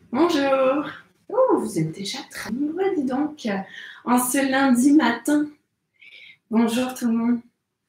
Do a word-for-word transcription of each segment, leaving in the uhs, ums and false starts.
Bonjour. Oh, vous êtes déjà très nombreux, dis donc, en ce lundi matin. Bonjour tout le monde.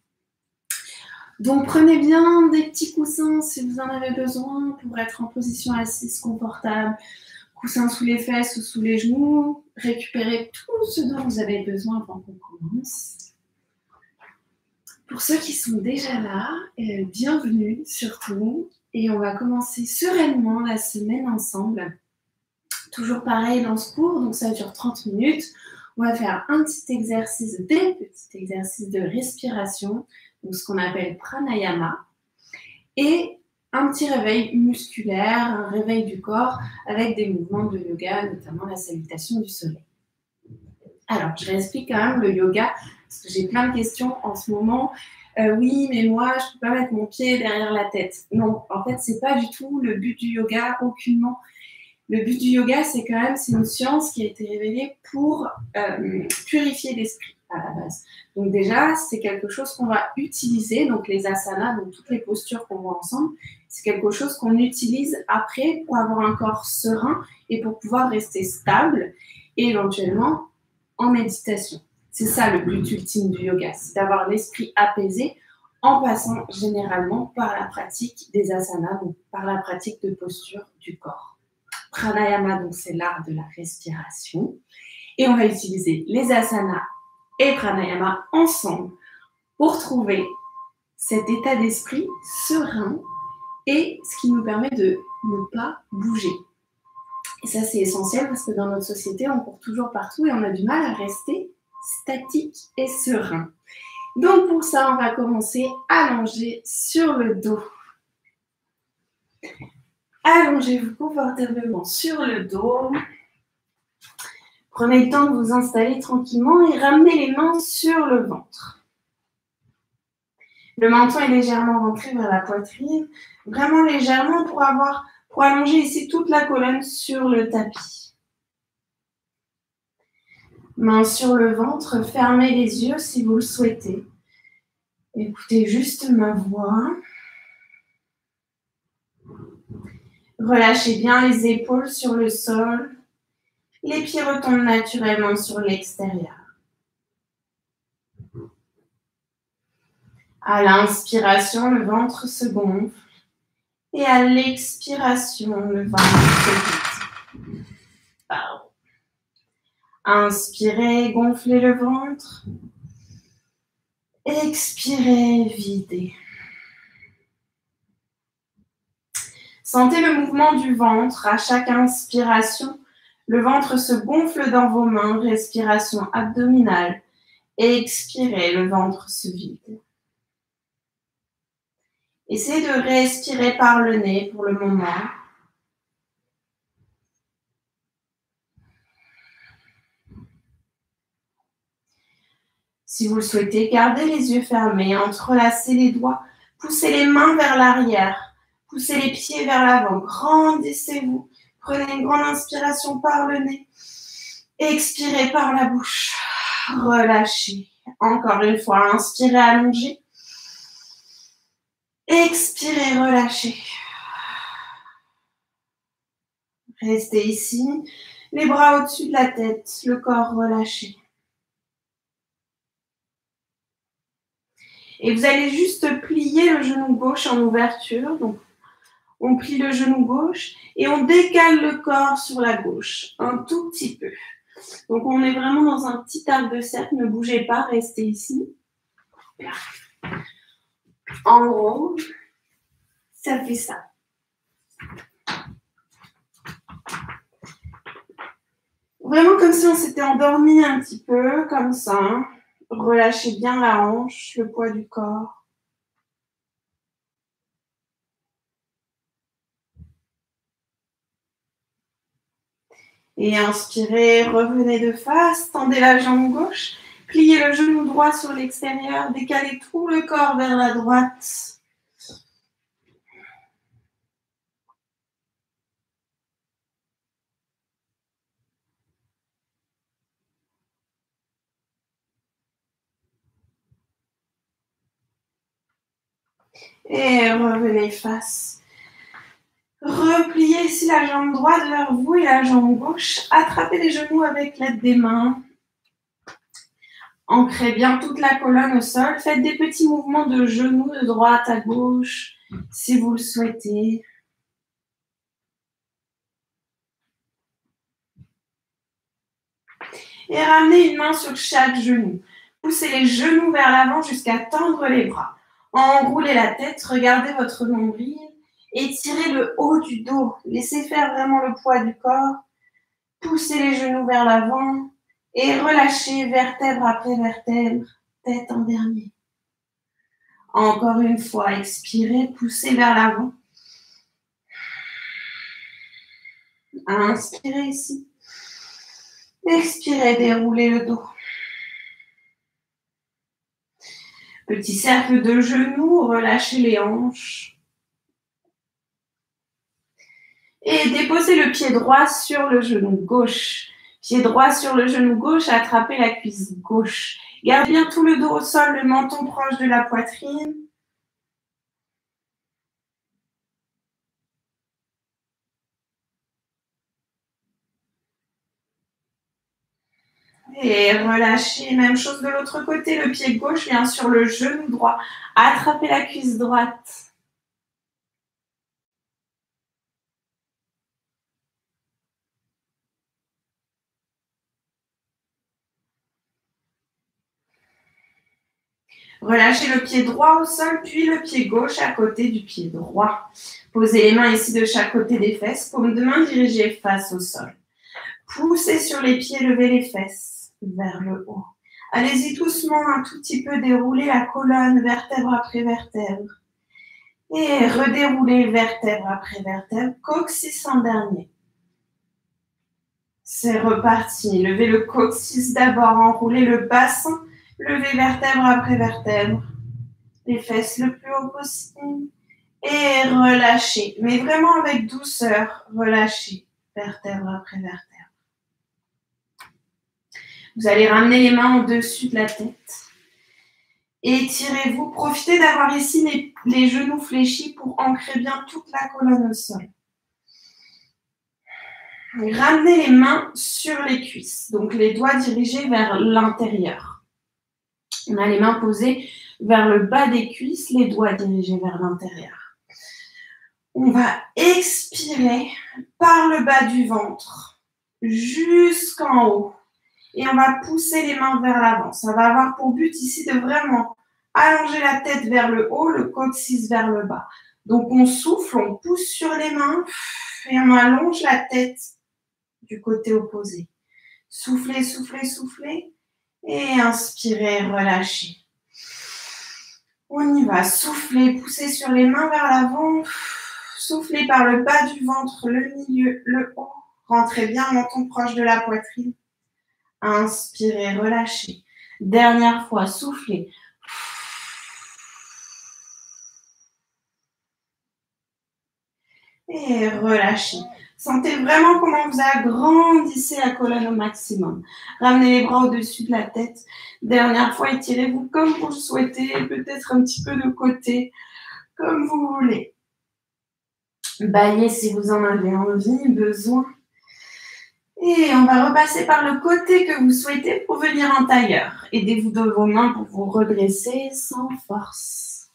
Donc, prenez bien des petits coussins si vous en avez besoin pour être en position assise confortable. Coussins sous les fesses ou sous les genoux. Récupérez tout ce dont vous avez besoin avant qu'on commence. Pour ceux qui sont déjà là, euh, bienvenue surtout. Et on va commencer sereinement la semaine ensemble. Toujours pareil dans ce cours, donc ça dure trente minutes. On va faire un petit exercice, des petits exercices de respiration, donc ce qu'on appelle pranayama, et un petit réveil musculaire, un réveil du corps avec des mouvements de yoga, notamment la salutation du soleil. Alors, je réexplique quand même le yoga, parce que j'ai plein de questions en ce moment. Euh, oui, mais moi, je ne peux pas mettre mon pied derrière la tête. Non, en fait, ce n'est pas du tout le but du yoga, aucunement. Le but du yoga, c'est quand même, c'est une science qui a été révélée pour euh, purifier l'esprit à la base. Donc déjà, c'est quelque chose qu'on va utiliser, donc les asanas, donc toutes les postures qu'on voit ensemble, c'est quelque chose qu'on utilise après pour avoir un corps serein et pour pouvoir rester stable et éventuellement en méditation. C'est ça le but ultime du yoga, c'est d'avoir l'esprit apaisé en passant généralement par la pratique des asanas, donc par la pratique de posture du corps. Pranayama, donc c'est l'art de la respiration. Et on va utiliser les asanas et pranayama ensemble pour trouver cet état d'esprit serein et ce qui nous permet de ne pas bouger. Et ça, c'est essentiel parce que dans notre société, on court toujours partout et on a du mal à rester statique et serein. Donc pour ça, on va commencer allongé sur le dos. Allongez-vous confortablement sur le dos. Prenez le temps de vous installer tranquillement et ramenez les mains sur le ventre. Le menton est légèrement rentré vers la poitrine, vraiment légèrement pour, avoir, pour allonger ici toute la colonne sur le tapis. Main sur le ventre, fermez les yeux si vous le souhaitez. Écoutez juste ma voix. Relâchez bien les épaules sur le sol. Les pieds retombent naturellement sur l'extérieur. À l'inspiration, le ventre se gonfle. Et à l'expiration, le ventre se vide. Pardon. Inspirez, gonflez le ventre. Expirez, videz. Sentez le mouvement du ventre. À chaque inspiration, le ventre se gonfle dans vos mains. Respiration abdominale. Expirez, le ventre se vide. Essayez de respirer par le nez pour le moment. Si vous le souhaitez, gardez les yeux fermés, entrelacez les doigts, poussez les mains vers l'arrière, poussez les pieds vers l'avant, grandissez-vous. Prenez une grande inspiration par le nez, expirez par la bouche, relâchez. Encore une fois, inspirez, allongez. Expirez, relâchez. Restez ici, les bras au-dessus de la tête, le corps relâché. Et vous allez juste plier le genou gauche en ouverture. Donc, on plie le genou gauche et on décale le corps sur la gauche, un tout petit peu. Donc, on est vraiment dans un petit arc de cercle. Ne bougez pas, restez ici. Là. En gros, ça fait ça. Vraiment comme si on s'était endormi un petit peu, comme ça. Relâchez bien la hanche, le poids du corps. Et inspirez, revenez de face, tendez la jambe gauche, pliez le genou droit sur l'extérieur, décalez tout le corps vers la droite. Et revenez face. Repliez ici la jambe droite vers vous et la jambe gauche. Attrapez les genoux avec l'aide des mains. Ancrez bien toute la colonne au sol. Faites des petits mouvements de genoux de droite à gauche si vous le souhaitez. Et ramenez une main sur chaque genou. Poussez les genoux vers l'avant jusqu'à tendre les bras. Enroulez la tête, regardez votre nombril. Étirez le haut du dos. Laissez faire vraiment le poids du corps. Poussez les genoux vers l'avant et relâchez vertèbre après vertèbre, tête en dernier. Encore une fois, expirez, poussez vers l'avant. Inspirez ici. Expirez, déroulez le dos. Petit cercle de genoux, relâchez les hanches. Et déposez le pied droit sur le genou gauche. Pied droit sur le genou gauche, attrapez la cuisse gauche. Gardez bien tout le dos au sol, le menton proche de la poitrine. Et relâchez, même chose de l'autre côté, le pied gauche vient sur le genou droit. Attrapez la cuisse droite. Relâchez le pied droit au sol, puis le pied gauche à côté du pied droit. Posez les mains ici de chaque côté des fesses, paume de main dirigée face au sol. Poussez sur les pieds, levez les fesses vers le haut. Allez-y doucement, un tout petit peu, déroulez la colonne, vertèbre après vertèbre. Et redéroulez vertèbre après vertèbre, coccyx en dernier. C'est reparti. Levez le coccyx d'abord, enroulez le bassin, levez vertèbre après vertèbre. Les fesses le plus haut possible. Et relâchez, mais vraiment avec douceur, relâchez vertèbre après vertèbre. Vous allez ramener les mains au-dessus de la tête. Étirez-vous. Profitez d'avoir ici les, les genoux fléchis pour ancrer bien toute la colonne au sol. Ramenez les mains sur les cuisses, donc les doigts dirigés vers l'intérieur. On a les mains posées vers le bas des cuisses, les doigts dirigés vers l'intérieur. On va expirer par le bas du ventre jusqu'en haut. Et on va pousser les mains vers l'avant. Ça va avoir pour but ici de vraiment allonger la tête vers le haut, le coccyx vers le bas. Donc on souffle, on pousse sur les mains et on allonge la tête du côté opposé. Soufflez, soufflez, soufflez. Et inspirez, relâchez. On y va. Soufflez, poussez sur les mains vers l'avant. Soufflez par le bas du ventre, le milieu, le haut. Rentrez bien, menton proche de la poitrine. Inspirez, relâchez. Dernière fois, soufflez. Et relâchez. Sentez vraiment comment vous agrandissez la colonne au maximum. Ramenez les bras au-dessus de la tête. Dernière fois, étirez-vous comme vous le souhaitez, peut-être un petit peu de côté, comme vous voulez. Baillez si vous en avez envie, besoin. Et on va repasser par le côté que vous souhaitez pour venir en tailleur. Aidez-vous de vos mains pour vous redresser sans force.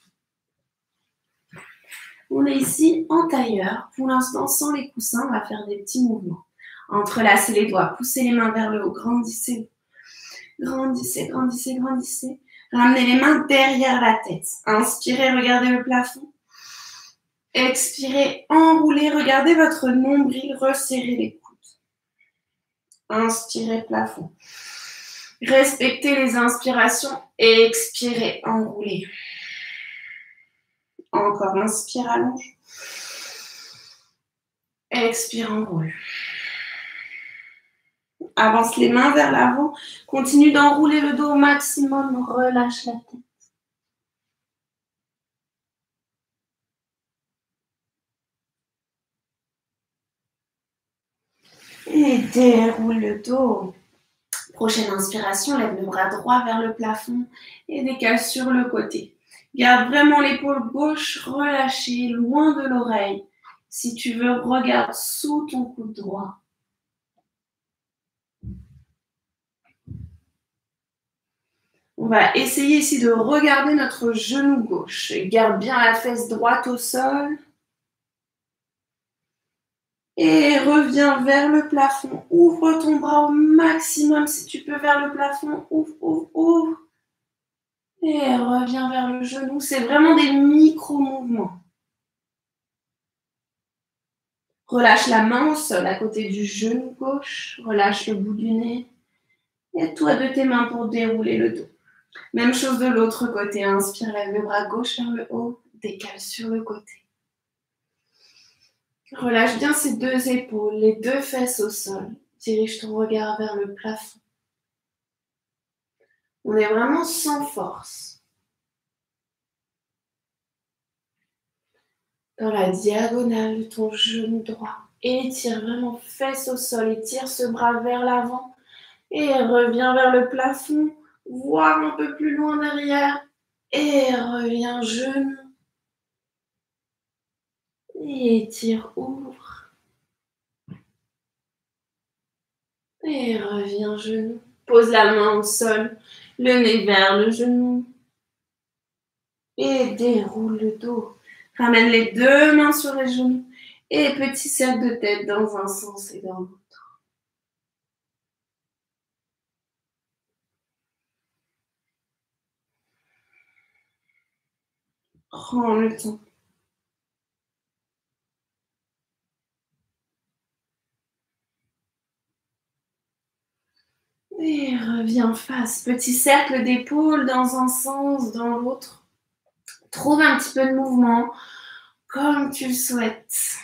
On est ici en tailleur. Pour l'instant, sans les coussins, on va faire des petits mouvements. Entrelacez les doigts, poussez les mains vers le haut, grandissez. Grandissez, grandissez, grandissez. Ramenez les mains derrière la tête. Inspirez, regardez le plafond. Expirez, enroulez, regardez votre nombril, resserrez les coudes. Inspirez, plafond. Respectez les inspirations et expirez, enroulez. Encore, inspire, allonge. Expire, enroule. Avance les mains vers l'avant. Continue d'enrouler le dos au maximum. Relâche la tête. Et déroule le dos. Prochaine inspiration, lève le bras droit vers le plafond et décale sur le côté. Garde vraiment l'épaule gauche relâchée, loin de l'oreille. Si tu veux, regarde sous ton coude droit. On va essayer ici de regarder notre genou gauche. Garde bien la fesse droite au sol. Et reviens vers le plafond. Ouvre ton bras au maximum si tu peux vers le plafond. Ouvre, ouvre, ouvre. Et reviens vers le genou. C'est vraiment des micro-mouvements. Relâche la main au sol à côté du genou gauche. Relâche le bout du nez. Et toi de tes mains pour dérouler le dos. Même chose de l'autre côté. Inspire, lève le bras gauche vers le haut. Décale sur le côté. Relâche bien ces deux épaules, les deux fesses au sol. Dirige ton regard vers le plafond. On est vraiment sans force. Dans la diagonale de ton genou droit. Étire vraiment fesse au sol. Étire ce bras vers l'avant. Et reviens vers le plafond. Voire un peu plus loin derrière. Et reviens genou. Et étire, ouvre. Et reviens genou. Pose la main au sol. Le nez vers le genou. Et déroule le dos. Ramène les deux mains sur les genoux. Et petit cercle de tête dans un sens et dans l'autre. Prends le temps. Et reviens face. Petit cercle d'épaule dans un sens, dans l'autre. Trouve un petit peu de mouvement comme tu le souhaites.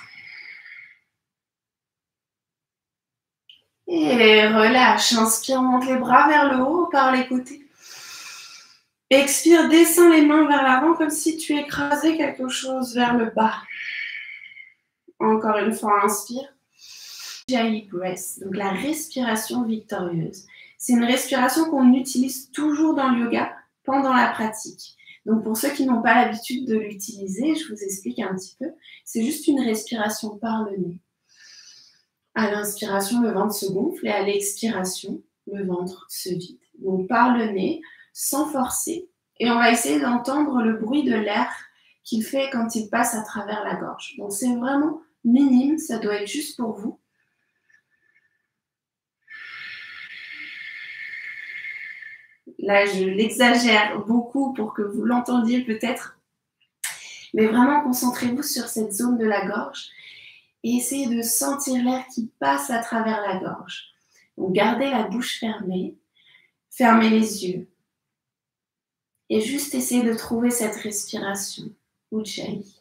Et relâche. Inspire, monte les bras vers le haut par les côtés. Expire, descends les mains vers l'avant comme si tu écrasais quelque chose vers le bas. Encore une fois, inspire. Ujjayi Breath, donc la respiration victorieuse. C'est une respiration qu'on utilise toujours dans le yoga pendant la pratique. Donc pour ceux qui n'ont pas l'habitude de l'utiliser, je vous explique un petit peu. C'est juste une respiration par le nez. À l'inspiration, le ventre se gonfle et à l'expiration, le ventre se vide. Donc par le nez, sans forcer. Et on va essayer d'entendre le bruit de l'air qu'il fait quand il passe à travers la gorge. Donc c'est vraiment minime, ça doit être juste pour vous. Là, je l'exagère beaucoup pour que vous l'entendiez peut-être. Mais vraiment, concentrez-vous sur cette zone de la gorge et essayez de sentir l'air qui passe à travers la gorge. Donc, gardez la bouche fermée, fermez les yeux et juste essayez de trouver cette respiration, Ujjayi.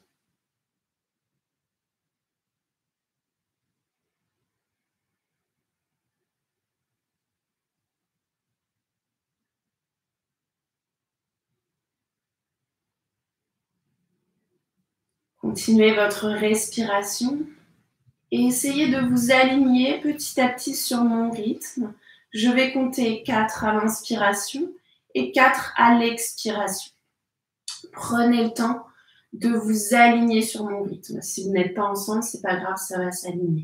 Continuez votre respiration et essayez de vous aligner petit à petit sur mon rythme. Je vais compter quatre à l'inspiration et quatre à l'expiration. Prenez le temps de vous aligner sur mon rythme. Si vous n'êtes pas ensemble, c'est pas grave, ça va s'aligner.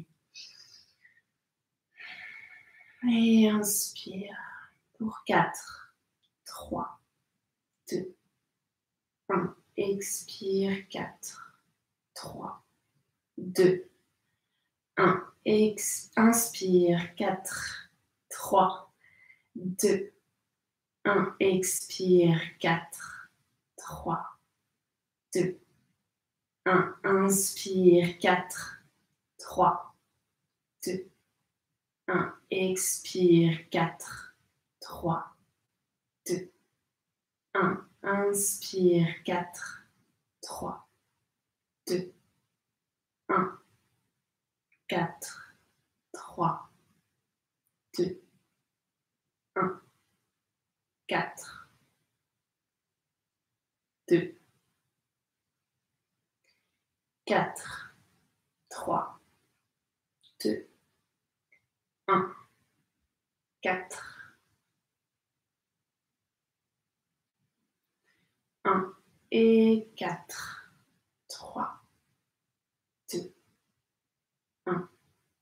Et inspire pour quatre, trois, deux, un. Expire quatre, trois, deux, un. Ex- inspire quatre, trois, deux, un. Expire quatre, trois, deux, un. Inspire quatre, trois, deux, un. Expire quatre, trois, deux, un. Inspire quatre, trois, deux, un. quatre, trois, deux, un. quatre, deux, quatre, trois, deux, un. quatre, un et quatre, trois, deux,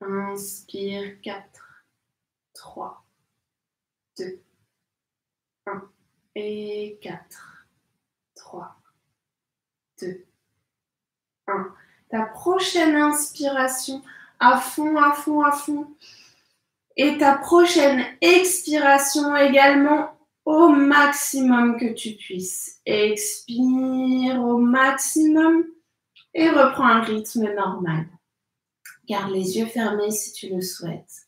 Inspire, quatre, trois, deux, un. Et quatre, trois, deux, un. Ta prochaine inspiration, à fond, à fond, à fond. Et ta prochaine expiration également au maximum que tu puisses. Expire au maximum et reprends un rythme normal. Garde les yeux fermés si tu le souhaites.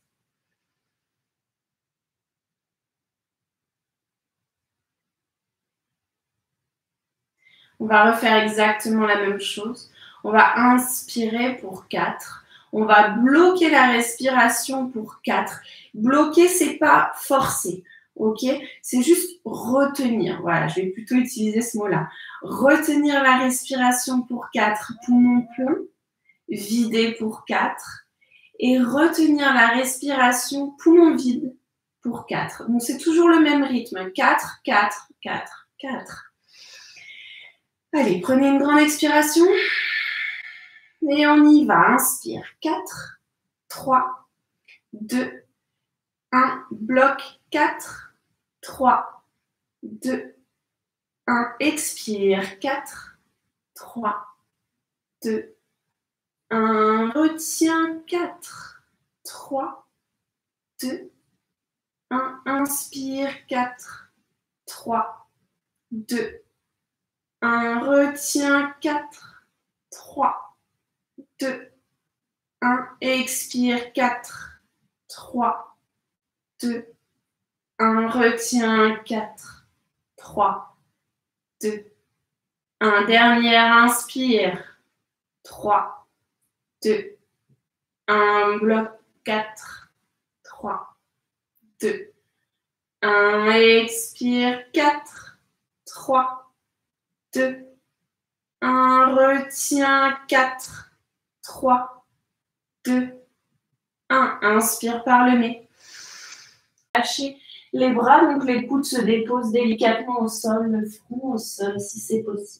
On va refaire exactement la même chose. On va inspirer pour quatre. On va bloquer la respiration pour quatre. Bloquer, c'est pas forcer, ok? C'est juste retenir. Voilà, je vais plutôt utiliser ce mot-là. Retenir la respiration pour quatre, poumons pleins. Vider pour quatre. Et retenir la respiration, poumons vides pour quatre. Donc, c'est toujours le même rythme. quatre, quatre, quatre, quatre. Allez, prenez une grande expiration. Et on y va. Inspire. quatre, trois, deux, un. Bloc. quatre, trois, deux, un. Expire. quatre, trois, deux, un. Retiens. quatre, trois, deux, un. Inspire. quatre, trois, deux, un. Retiens. quatre, trois, deux, un. Expire. quatre, trois, deux, un. Retiens. quatre, trois, deux, un. Dernière inspire. trois, deux, un. Bloc. quatre, trois, deux, un. Expire. quatre, trois, deux, un. Retiens. quatre, trois, deux, un. Inspire par le nez. Lâchez les bras, donc les coudes se déposent délicatement au sol, le front au sol si c'est possible.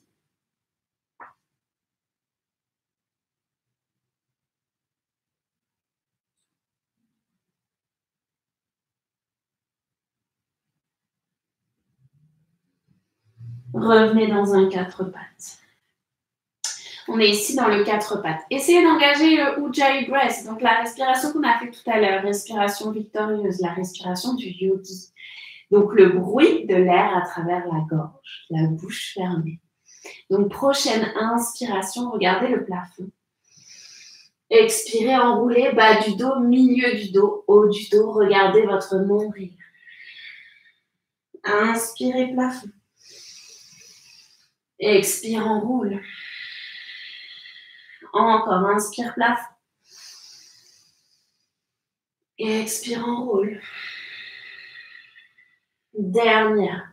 Revenez dans un quatre pattes. On est ici dans le quatre pattes. Essayez d'engager le Ujjayi Breath, donc la respiration qu'on a fait tout à l'heure, respiration victorieuse, la respiration du yogi. Donc le bruit de l'air à travers la gorge, la bouche fermée. Donc prochaine inspiration, regardez le plafond. Expirez, enroulez, bas du dos, milieu du dos, haut du dos, regardez votre nombril. Inspirez, plafond. Expire, enroule. Encore, inspire, plafond. Et expire, enroule. Dernière.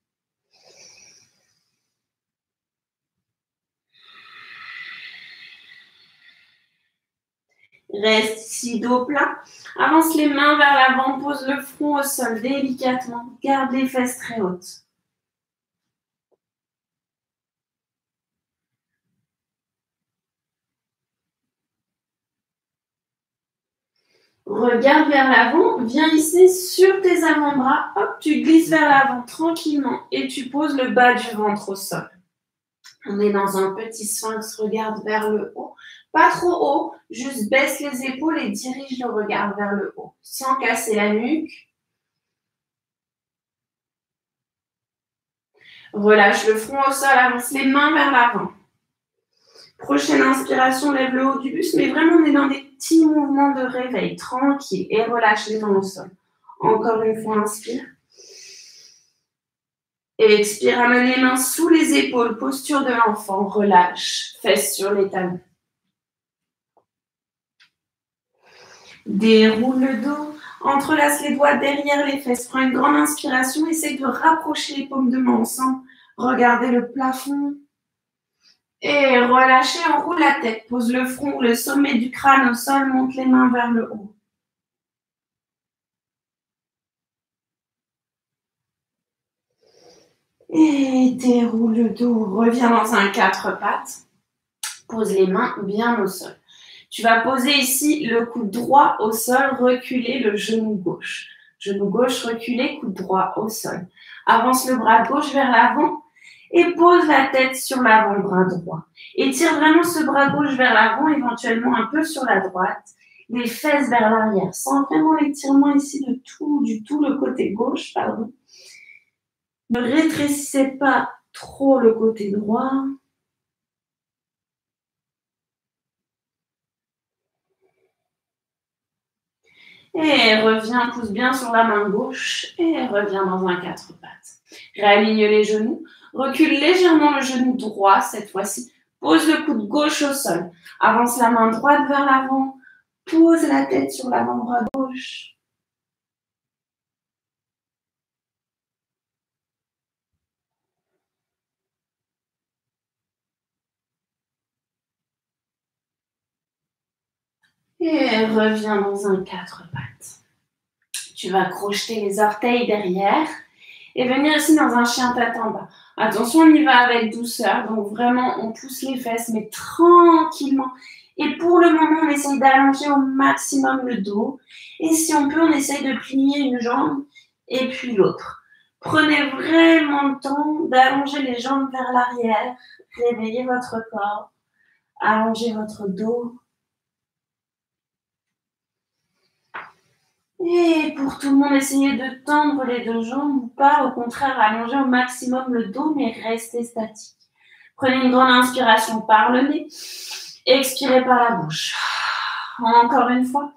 Reste ici, dos plat. Avance les mains vers l'avant, pose le front au sol délicatement. Garde les fesses très hautes. Regarde vers l'avant, viens ici sur tes avant-bras, hop, tu glisses vers l'avant tranquillement et tu poses le bas du ventre au sol. On est dans un petit sphinx, regarde vers le haut. Pas trop haut, juste baisse les épaules et dirige le regard vers le haut, sans casser la nuque. Relâche le front au sol, avance les mains vers l'avant. Prochaine inspiration, lève le haut du buste, mais vraiment on est dans des petits mouvements de réveil, tranquille, et relâche les mains au sol. Encore une fois, inspire. Et expire, amène les mains sous les épaules, posture de l'enfant, relâche, fesses sur les talons. Déroule le dos, entrelace les doigts derrière les fesses, prends une grande inspiration, essaye de rapprocher les paumes de main ensemble, regardez le plafond. Et relâchez, enroule la tête, pose le front, le sommet du crâne au sol, monte les mains vers le haut. Et déroule le dos, reviens dans un quatre pattes. Pose les mains bien au sol. Tu vas poser ici le coude droit au sol, reculer le genou gauche. Genou gauche, reculer, coude droit au sol. Avance le bras gauche vers l'avant et pose la tête sur l'avant-bras droit. Étire vraiment ce bras gauche vers l'avant, éventuellement un peu sur la droite. Les fesses vers l'arrière. Sens vraiment l'étirement ici de tout, du tout le côté gauche, pardon. Ne rétrécissez pas trop le côté droit. Et reviens, pousse bien sur la main gauche et reviens dans un quatre pattes. Réaligne les genoux. Recule légèrement le genou droit cette fois-ci. Pose le coude gauche au sol. Avance la main droite vers l'avant. Pose la tête sur l'avant-bras gauche. Et reviens dans un quatre pattes. Tu vas crocheter les orteils derrière et venir ici dans un chien tête en bas. Attention, on y va avec douceur. Donc vraiment, on pousse les fesses, mais tranquillement. Et pour le moment, on essaye d'allonger au maximum le dos. Et si on peut, on essaye de plier une jambe et puis l'autre. Prenez vraiment le temps d'allonger les jambes vers l'arrière. Réveillez votre corps. Allongez votre dos. Et pour tout le monde, essayez de tendre les deux jambes ou pas. Au contraire, allongez au maximum le dos, mais restez statique. Prenez une grande inspiration par le nez. Expirez par la bouche. Encore une fois.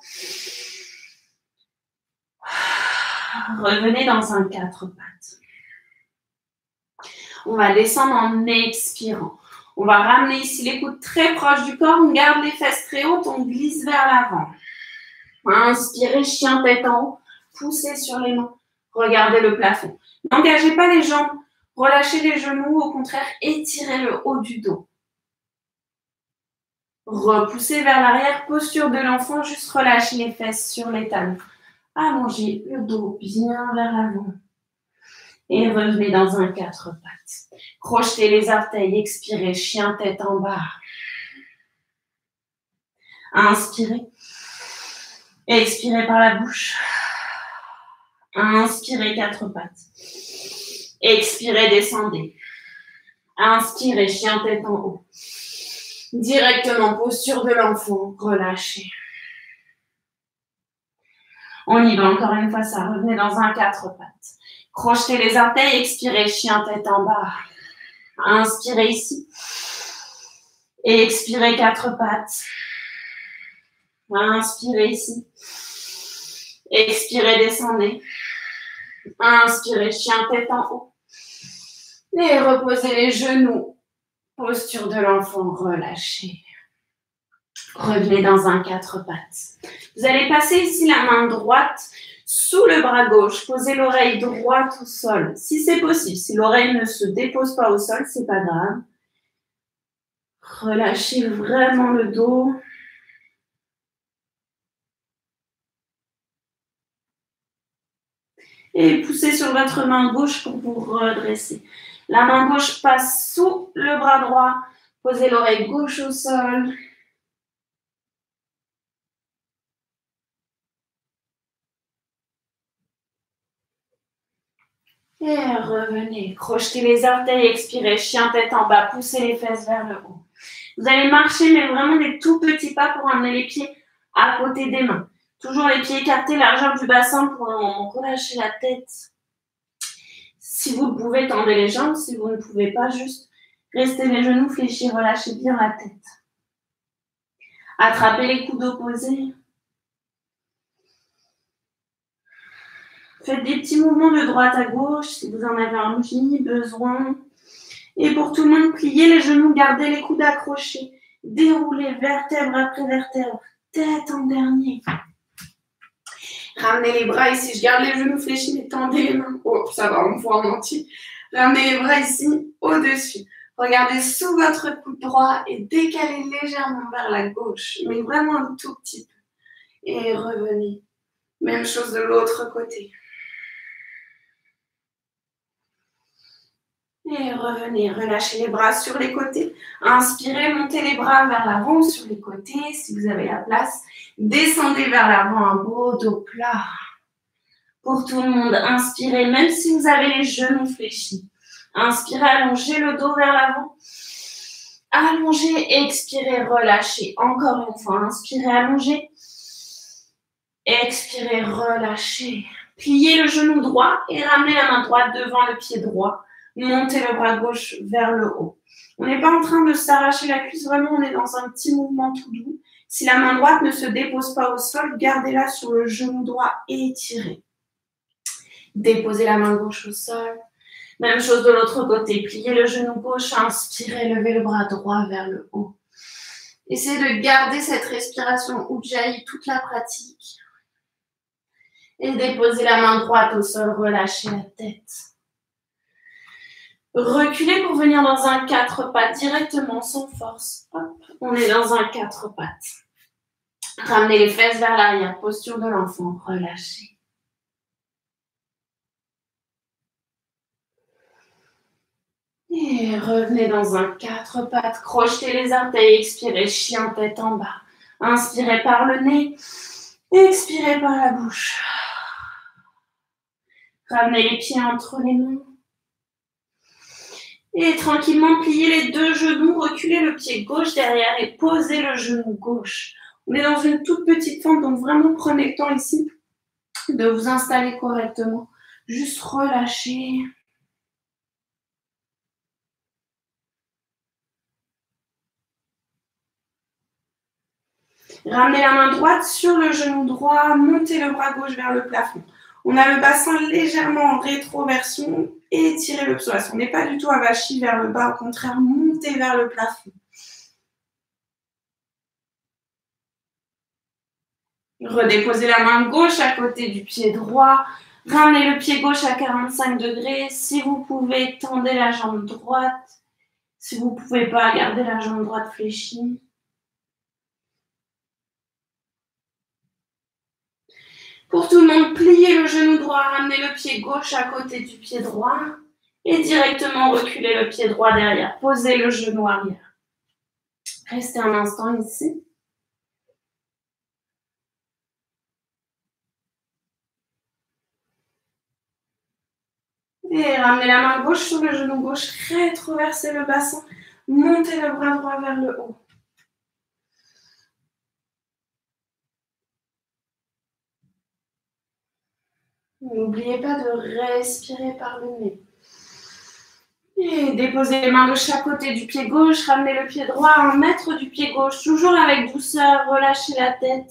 Revenez dans un quatre pattes. On va descendre en expirant. On va ramener ici les coudes très proches du corps. On garde les fesses très hautes. On glisse vers l'avant. Inspirez, chien tête en haut. Poussez sur les mains. Regardez le plafond. N'engagez pas les jambes. Relâchez les genoux. Au contraire, étirez le haut du dos. Repoussez vers l'arrière. Posture de l'enfant. Juste relâchez les fesses sur les talons. Allongez le dos bien vers l'avant. Et revenez dans un quatre pattes. Crochetez les orteils. Expirez, chien tête en bas. Inspirez. Expirez par la bouche. Inspirez, quatre pattes. Expirez, descendez. Inspirez, chien tête en haut. Directement, posture de l'enfant. Relâchez. On y va encore une fois, ça. Revenez dans un quatre pattes. Crochetez les orteils. Expirez, chien tête en bas. Inspirez ici. Et expirez, quatre pattes. Inspirez ici. Expirez, descendez. Inspirez, chien tête en haut. Et reposez les genoux. Posture de l'enfant, relâchez. Revenez dans un quatre pattes. Vous allez passer ici la main droite sous le bras gauche. Posez l'oreille droite au sol. Si c'est possible, si l'oreille ne se dépose pas au sol, c'est pas grave. Relâchez vraiment le dos. Et poussez sur votre main gauche pour vous redresser. La main gauche passe sous le bras droit. Posez l'oreille gauche au sol. Et revenez. Crochetez les orteils, expirez. Chien tête en bas. Poussez les fesses vers le haut. Vous allez marcher, mais vraiment des tout petits pas pour amener les pieds à côté des mains. Toujours les pieds écartés, largeur du bassin pour relâcher la tête. Si vous le pouvez, tendez les jambes. Si vous ne pouvez pas, juste restez les genoux fléchis, relâchez bien la tête. Attrapez les coudes opposés. Faites des petits mouvements de droite à gauche si vous en avez envie, besoin. Et pour tout le monde, pliez les genoux, gardez les coudes accrochés. Déroulez vertèbre après vertèbre. Tête en dernier. Ramenez les bras ici. Je garde les genoux fléchis, mais tendez les mains. Oh, ça va, on voit en entier. Ramenez les bras ici, au-dessus. Regardez sous votre coude droit et décalez légèrement vers la gauche. Mais vraiment un tout petit peu. Et revenez. Même chose de l'autre côté. Et revenez, relâchez les bras sur les côtés. Inspirez, montez les bras vers l'avant sur les côtés si vous avez la place. Descendez vers l'avant, un beau dos plat. Pour tout le monde, inspirez, même si vous avez les genoux fléchis. Inspirez, allongez le dos vers l'avant. Allongez, expirez, relâchez. Encore une fois, inspirez, allongez. Expirez, relâchez. Pliez le genou droit et ramenez la main droite devant le pied droit. Montez le bras gauche vers le haut. On n'est pas en train de s'arracher la cuisse, vraiment on est dans un petit mouvement tout doux. Si la main droite ne se dépose pas au sol, gardez-la sur le genou droit et étirez. Déposez la main gauche au sol. Même chose de l'autre côté, pliez le genou gauche, inspirez, levez le bras droit vers le haut. Essayez de garder cette respiration Ujjayi toute la pratique. Et déposez la main droite au sol, relâchez la tête. Reculez pour venir dans un quatre pattes directement, sans force. Hop, on est dans un quatre pattes. Ramenez les fesses vers l'arrière, posture de l'enfant, relâchez. Et revenez dans un quatre pattes, crochetez les orteils, expirez, chien tête en bas. Inspirez par le nez, expirez par la bouche. Ramenez les pieds entre les mains. Et tranquillement, pliez les deux genoux, reculez le pied gauche derrière et posez le genou gauche. On est dans une toute petite fente, donc vraiment prenez le temps ici de vous installer correctement. Juste relâchez. Ramenez la main droite sur le genou droit, montez le bras gauche vers le plafond. On a le bassin légèrement en rétroversion et étirez le psoas. On n'est pas du tout avachi vers le bas, au contraire, montez vers le plafond. Redéposez la main gauche à côté du pied droit. Ramenez le pied gauche à quarante-cinq degrés. Si vous pouvez, tendez la jambe droite. Si vous ne pouvez pas, gardez la jambe droite fléchie. Pour tout le monde, pliez le genou droit, ramenez le pied gauche à côté du pied droit et directement reculez le pied droit derrière. Posez le genou arrière. Restez un instant ici. Et ramenez la main gauche sur le genou gauche, rétroversez le bassin, montez le bras droit vers le haut. N'oubliez pas de respirer par le nez. Et déposez les mains de chaque côté du pied gauche, ramenez le pied droit à un mètre du pied gauche, toujours avec douceur, relâchez la tête.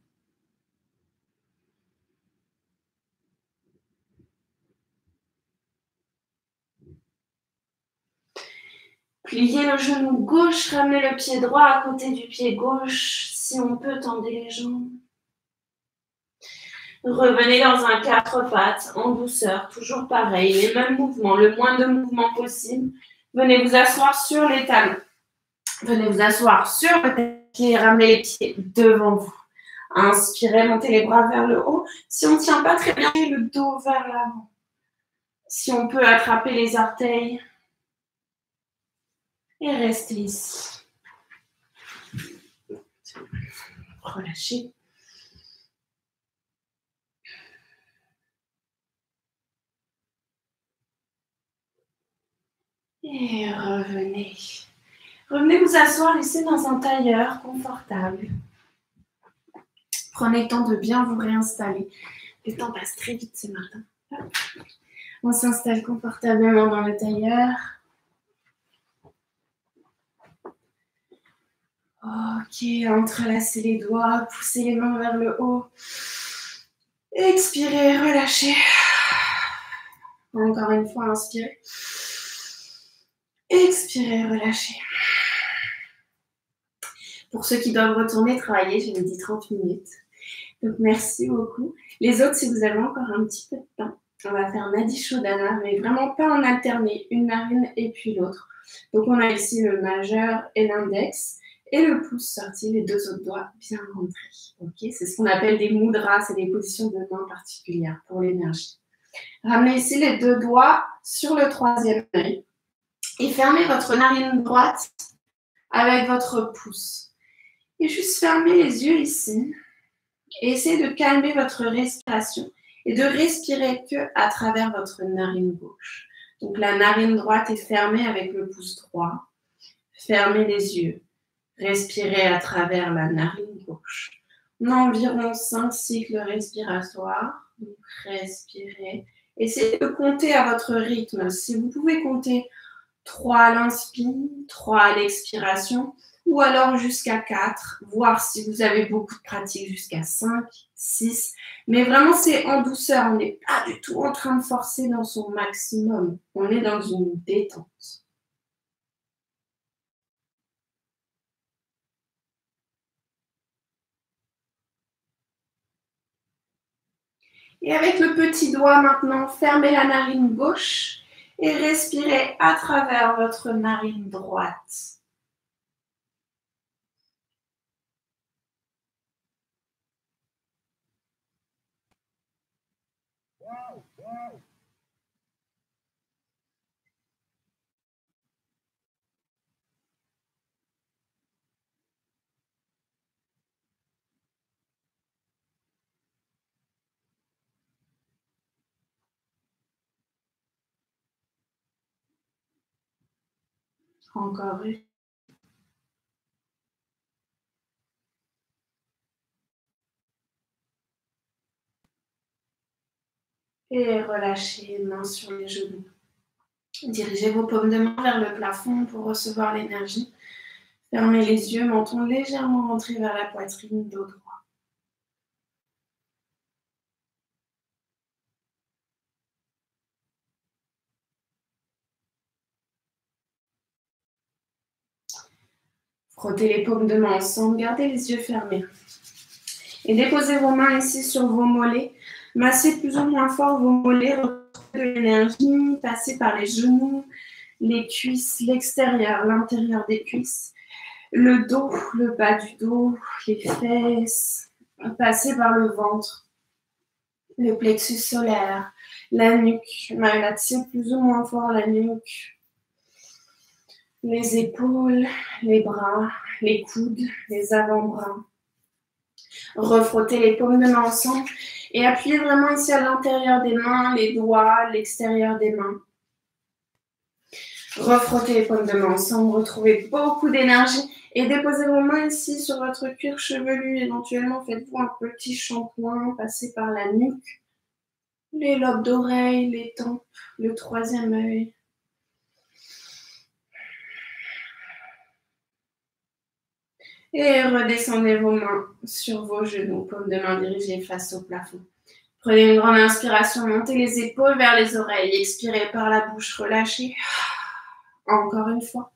Pliez le genou gauche, ramenez le pied droit à côté du pied gauche. Si on peut, tendez les jambes. Revenez dans un quatre pattes, en douceur, toujours pareil, les mêmes mouvements, le moins de mouvements possible. Venez vous asseoir sur les talons. Venez vous asseoir sur le tapis et ramenez les pieds devant vous. Inspirez, montez les bras vers le haut. Si on ne tient pas très bien, le dos vers l'avant. Si on peut, attraper les orteils. Et restez ici. Relâchez. Et revenez. Revenez vous asseoir, laissez dans un tailleur confortable. Prenez le temps de bien vous réinstaller. Le temps passe très vite ce matin. On s'installe confortablement dans le tailleur. Ok, entrelacez les doigts, poussez les mains vers le haut. Expirez, relâchez. Encore une fois, inspirez. Expirez, relâchez. Pour ceux qui doivent retourner travailler, je vous dis trente minutes. Donc, merci beaucoup. Les autres, si vous avez encore un petit peu de temps, on va faire Nadi Shodhana, mais vraiment pas en alterner, une narine et puis l'autre. Donc, on a ici le majeur et l'index. Et le pouce sorti, les deux autres doigts bien rentrés. Okay, c'est ce qu'on appelle des mudras, c'est des positions de main particulières pour l'énergie. Ramenez ici les deux doigts sur le troisième œil. Et fermez votre narine droite avec votre pouce. Et juste fermez les yeux ici. Et essayez de calmer votre respiration et de respirer que à travers votre narine gauche. Donc la narine droite est fermée avec le pouce droit. Fermez les yeux. Respirez à travers la narine gauche. On a environ cinq cycles respiratoires. Donc respirez. Essayez de compter à votre rythme. Si vous pouvez compter trois à l'inspire, trois à l'expiration, ou alors jusqu'à quatre, voir si vous avez beaucoup de pratique jusqu'à cinq, six. Mais vraiment, c'est en douceur. On n'est pas du tout en train de forcer dans son maximum. On est dans une détente. Et avec le petit doigt maintenant, fermez la narine gauche et respirez à travers votre narine droite. Encore une. Et relâchez les mains sur les genoux. Dirigez vos paumes de main vers le plafond pour recevoir l'énergie. Fermez les yeux, menton légèrement rentré vers la poitrine, dos droit. Frottez les paumes de main ensemble, gardez les yeux fermés. Et déposez vos mains ici sur vos mollets. Massez plus ou moins fort vos mollets, retrouvez de l'énergie, passez par les genoux, les cuisses, l'extérieur, l'intérieur des cuisses, le dos, le bas du dos, les fesses, passez par le ventre, le plexus solaire, la nuque, malaxez plus ou moins fort la nuque, les épaules, les bras, les coudes, les avant-bras. Refrottez les paumes de main ensemble et appuyez vraiment ici à l'intérieur des mains, les doigts, l'extérieur des mains. Refrottez les paumes de main ensemble, retrouvez beaucoup d'énergie et déposez vos mains ici sur votre cuir chevelu. Éventuellement, faites-vous un petit shampoing, passez par la nuque, les lobes d'oreilles, les tempes, le troisième œil. Et redescendez vos mains sur vos genoux, paumes de main dirigées face au plafond. Prenez une grande inspiration, montez les épaules vers les oreilles, expirez par la bouche, relâchez. Encore une fois.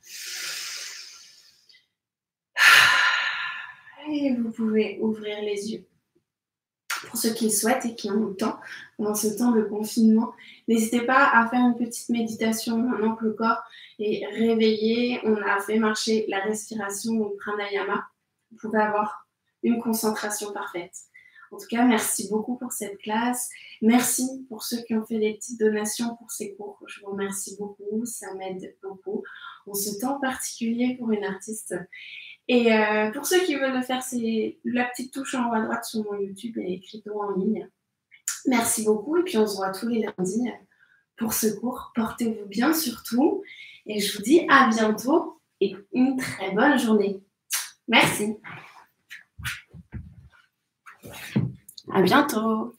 Et vous pouvez ouvrir les yeux. Pour ceux qui le souhaitent et qui ont le temps, pendant ce temps de confinement, n'hésitez pas à faire une petite méditation maintenant que le corps est réveillé. On a fait marcher la respiration au pranayama. Vous pouvez avoir une concentration parfaite. En tout cas, merci beaucoup pour cette classe. Merci pour ceux qui ont fait des petites donations pour ces cours. Je vous remercie beaucoup, ça m'aide beaucoup en ce temps particulier pour une artiste. Et euh, pour ceux qui veulent le faire, c'est la petite touche en haut à droite sur mon YouTube et Crypto en ligne. Merci beaucoup et puis on se voit tous les lundis pour ce cours. Portez-vous bien surtout et je vous dis à bientôt et une très bonne journée. Merci. À bientôt.